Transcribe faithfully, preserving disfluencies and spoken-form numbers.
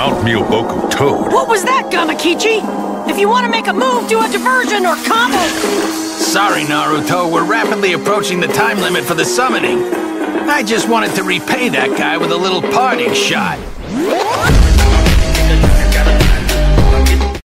Mount Myoboku Toad. What was that, Gamakichi? If you want to make a move, do a diversion or combo! Sorry, Naruto, we're rapidly approaching the time limit for the summoning. I just wanted to repay that guy with a little parting shot.